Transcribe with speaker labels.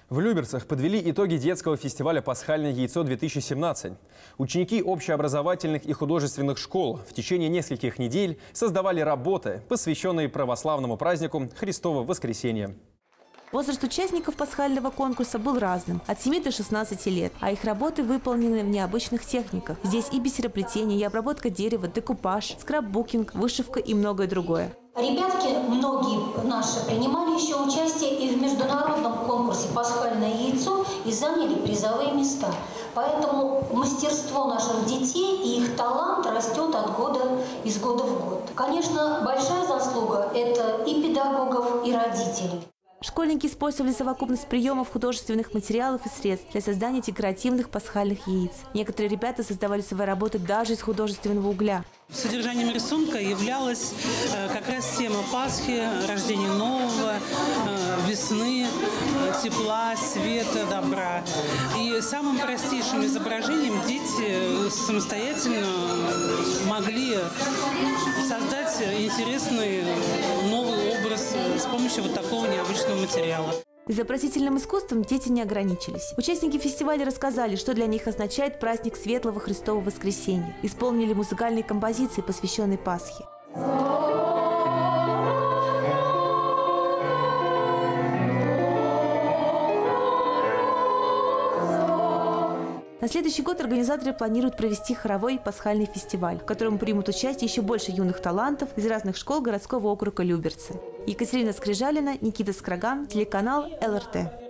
Speaker 1: В Люберцах подвели итоги детского фестиваля «Пасхальное яйцо-2017». Ученики общеобразовательных и художественных школ в течение нескольких недель создавали работы, посвященные православному празднику Христово воскресенье.
Speaker 2: Возраст участников пасхального конкурса был разным – от 7 до 16 лет, а их работы выполнены в необычных техниках. Здесь и бисероплетение, и обработка дерева, декупаж, скрапбукинг, вышивка и многое другое.
Speaker 3: Ребятки, многие наши, принимали еще участие и в международном конкурсе «Пасхальное яйцо» и заняли призовые места. Поэтому мастерство наших детей и их талант растет из года в год. Конечно, большая заслуга – это и педагогов, и родителей.
Speaker 2: Школьники использовали совокупность приемов художественных материалов и средств для создания декоративных пасхальных яиц. Некоторые ребята создавали свои работы даже из художественного угля.
Speaker 4: Содержанием рисунка являлась как раз тема Пасхи, рождения нового, весны, тепла, света, добра. И самым простейшим изображением дети самостоятельно могли создать интересный новый образ с помощью вот такого необычного материала.
Speaker 2: Изобразительным искусством дети не ограничились. Участники фестиваля рассказали, что для них означает праздник Светлого Христова воскресенья. Исполнили музыкальные композиции, посвященные Пасхе. На следующий год организаторы планируют провести хоровой пасхальный фестиваль, в котором примут участие еще больше юных талантов из разных школ городского округа Люберцы. Екатерина Скрижалина, Никита Скраган, телеканал ЛРТ.